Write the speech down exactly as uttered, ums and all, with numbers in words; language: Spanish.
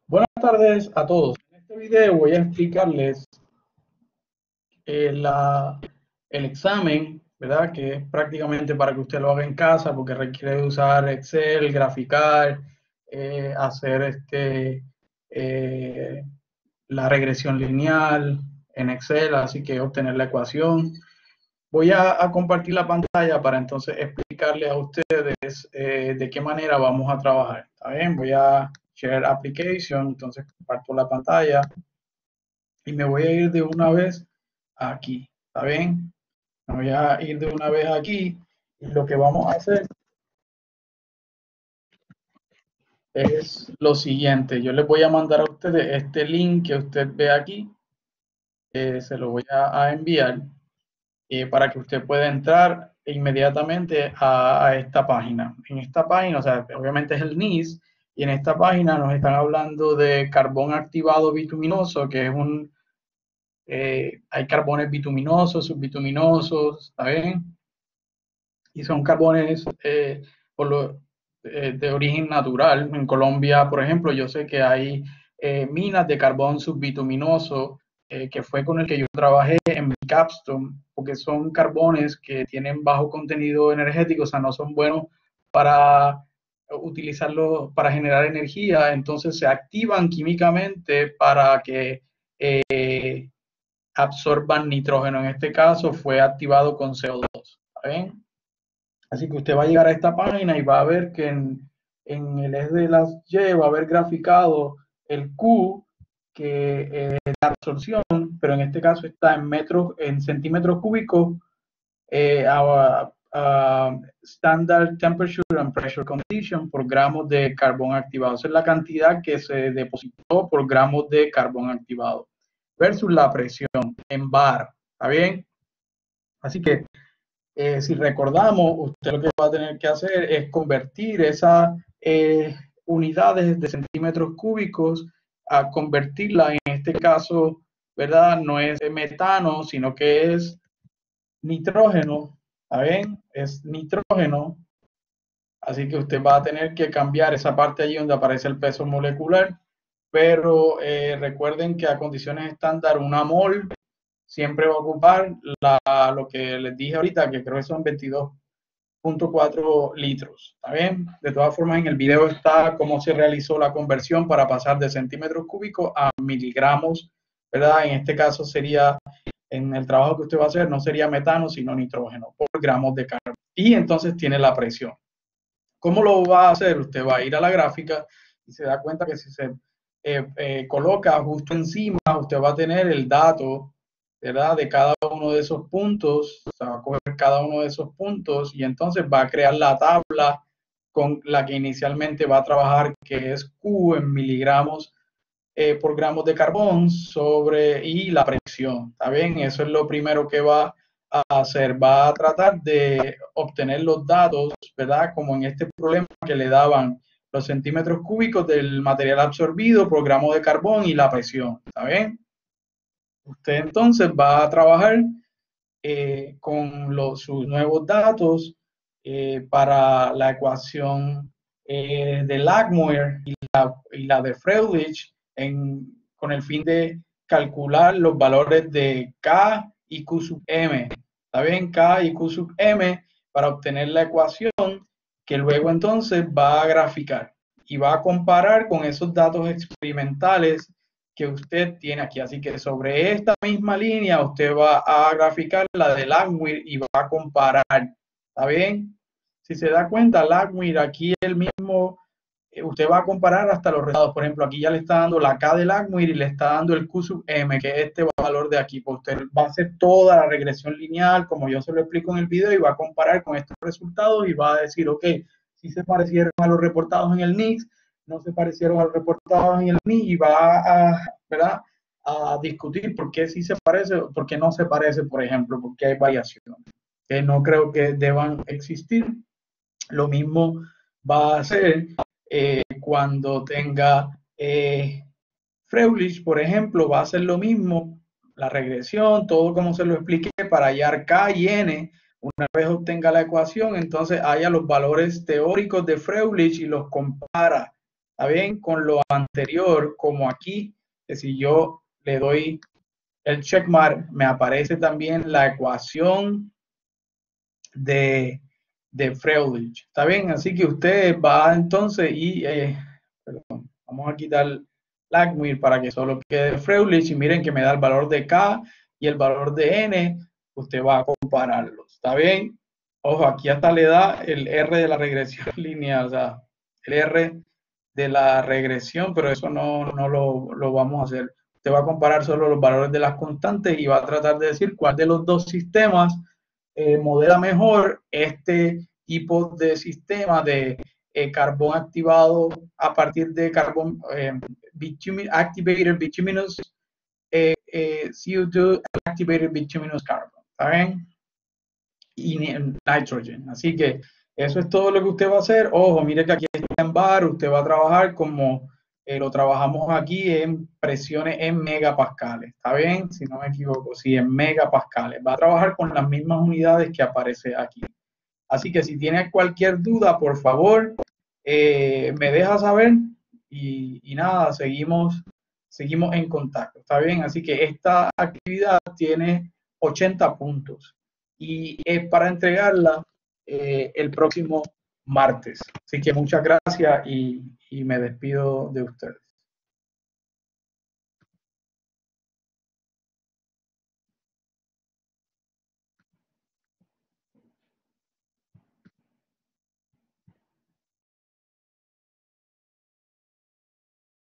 Buenas tardes a todos. En este video voy a explicarles eh, la, el examen, ¿verdad? Que es prácticamente para que usted lo haga en casa porque requiere usar Excel, graficar, eh, hacer este, eh, la regresión lineal en Excel, así que obtener la ecuación. Voy a, a compartir la pantalla para entonces explicarles a ustedes eh, de qué manera vamos a trabajar. ¿Está bien? Voy a share application, entonces comparto la pantalla y me voy a ir de una vez aquí. ¿Está bien? Me voy a ir de una vez aquí y lo que vamos a hacer es lo siguiente. Yo les voy a mandar a ustedes este link que usted ve aquí. Eh, se lo voy a, a enviar eh, para que usted pueda entrar inmediatamente a, a esta página. En esta página, o sea, obviamente es el N I S, y en esta página nos están hablando de carbón activado bituminoso, que es un, eh, hay carbones bituminosos, subbituminosos, ¿está bien? Y son carbones eh, por lo, eh, de origen natural. En Colombia, por ejemplo, yo sé que hay eh, minas de carbón subbituminoso, eh, que fue con el que yo trabajé en mi capstone, porque son carbones que tienen bajo contenido energético, o sea, no son buenos para utilizarlos para generar energía, entonces se activan químicamente para que eh, absorban nitrógeno. En este caso fue activado con C O dos. ¿Está bien? Así que usted va a llegar a esta página y va a ver que en, en el eje de las Y va a haber graficado el Q, que es la absorción, pero en este caso está en metros, en centímetros cúbicos, eh, a, a Standard Temperature and Pressure Condition por gramos de carbón activado. Esa es la cantidad que se depositó por gramos de carbón activado versus la presión en bar. ¿Está bien? Así que eh, si recordamos, usted lo que va a tener que hacer es convertir esas eh, unidades de centímetros cúbicos a convertirla, en este caso, ¿verdad? No es metano, sino que es nitrógeno, ¿está bien? Es nitrógeno, así que usted va a tener que cambiar esa parte allí donde aparece el peso molecular, pero eh, recuerden que a condiciones estándar una mol siempre va a ocupar la, lo que les dije ahorita, que creo que son veintidós punto cuatro litros. ¿Está bien? De todas formas, en el video está cómo se realizó la conversión para pasar de centímetros cúbicos a miligramos, ¿verdad? En este caso sería, en el trabajo que usted va a hacer, no sería metano, sino nitrógeno por gramos de carbono. Y entonces tiene la presión. ¿Cómo lo va a hacer? Usted va a ir a la gráfica y se da cuenta que si se eh, eh, coloca justo encima, usted va a tener el dato, ¿verdad? De cada uno de esos puntos, o sea, va a coger cada uno de esos puntos y entonces va a crear la tabla con la que inicialmente va a trabajar, que es Q en miligramos eh, por gramos de carbón sobre y la presión. ¿Está bien? Eso es lo primero que va a hacer. Va a tratar de obtener los datos, ¿verdad? Como en este problema que le daban los centímetros cúbicos del material absorbido por gramo de carbón y la presión. ¿Está bien? Usted entonces va a trabajar eh, con los, sus nuevos datos eh, para la ecuación eh, de Langmuir y la, y la de Freundlich en, con el fin de calcular los valores de K y Q sub M. ¿Está bien? K y Q sub M para obtener la ecuación que luego entonces va a graficar y va a comparar con esos datos experimentales que usted tiene aquí. Así que sobre esta misma línea usted va a graficar la de Langmuir y va a comparar. ¿Está bien? Si se da cuenta, Langmuir aquí el mismo, usted va a comparar hasta los resultados. Por ejemplo, aquí ya le está dando la K de Langmuir y le está dando el Q sub M, que es este valor de aquí. Pues usted va a hacer toda la regresión lineal, como yo se lo explico en el video, y va a comparar con estos resultados y va a decir, ok, si se parecieron a los reportados en el N I C S, no se parecieron a los reportados en el N I C S, y va a, ¿verdad?, a discutir por qué sí se parece, por qué no se parece, por ejemplo, porque hay variaciones que no creo que deban existir. Lo mismo va a hacer eh, cuando tenga eh, Freundlich, por ejemplo, va a hacer lo mismo, la regresión, todo como se lo expliqué, para hallar K y N. Una vez obtenga la ecuación, entonces haya los valores teóricos de Freundlich y los compara. ¿Está bien? Con lo anterior, como aquí, que si yo le doy el checkmark, me aparece también la ecuación de, de Freulich. ¿Está bien? Así que usted va entonces y, eh, perdón, vamos a quitar Langmuir para que solo quede Freulich y miren que me da el valor de K y el valor de N. Usted va a compararlos. ¿Está bien? Ojo, aquí hasta le da el R de la regresión lineal, o sea, el R de la regresión, pero eso no, no lo, lo vamos a hacer. Usted va a comparar solo los valores de las constantes y va a tratar de decir cuál de los dos sistemas eh, modela mejor este tipo de sistema de eh, carbón activado a partir de carbón eh, bitumin, activated bituminous eh, eh, C O dos activated bituminous carbon. ¿Está bien? Y nitrogen. Así que eso es todo lo que usted va a hacer. Ojo, mire que aquí está en bar, usted va a trabajar como eh, lo trabajamos aquí en presiones en megapascales. ¿Está bien? Si no me equivoco, sí, en megapascales. Va a trabajar con las mismas unidades que aparece aquí. Así que si tiene cualquier duda, por favor, eh, me deja saber y, y nada, seguimos, seguimos en contacto. ¿Está bien? Así que esta actividad tiene ochenta puntos y es para entregarla eh, el próximo martes. Así que muchas gracias y, y me despido de ustedes.